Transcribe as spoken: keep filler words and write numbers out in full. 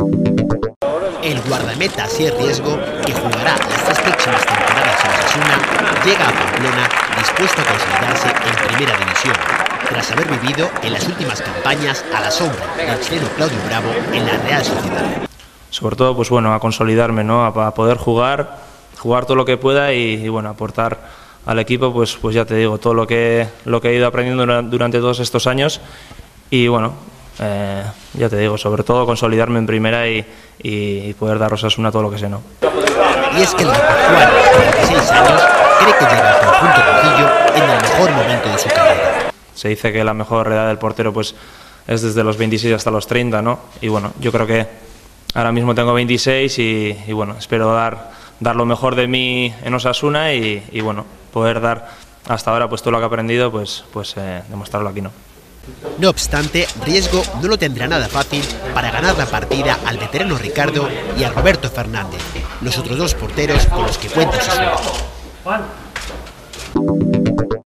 El guardameta Asier Riesgo, que jugará las tres próximas temporadas en Osasuna, llega a Pamplona dispuesto a consolidarse en Primera División, tras haber vivido en las últimas campañas a la sombra del chileno Claudio Bravo en la Real Sociedad. Sobre todo, pues bueno, a consolidarme, ¿no? A, a poder jugar, jugar todo lo que pueda y, y bueno, aportar al equipo, pues, pues ya te digo, todo lo que, lo que he ido aprendiendo durante todos estos años y bueno, eh, ya te digo, sobre todo consolidarme en Primera y, y poder dar a Osasuna todo lo que sé, ¿no? Y es que el actual, con veintiséis años, cree que llega al conjunto rojillo en el mejor momento de su carrera. Se dice que la mejor edad del portero pues es desde los veintiséis hasta los treinta, ¿no? Y bueno, yo creo que ahora mismo tengo veintiséis y, y bueno, espero dar, dar lo mejor de mí en Osasuna y, y bueno, poder dar hasta ahora pues todo lo que he aprendido, pues, pues eh, demostrarlo aquí, ¿no? No obstante, Riesgo no lo tendrá nada fácil para ganar la partida al veterano Ricardo y a Roberto Fernández, los otros dos porteros con los que cuenta Osasuna.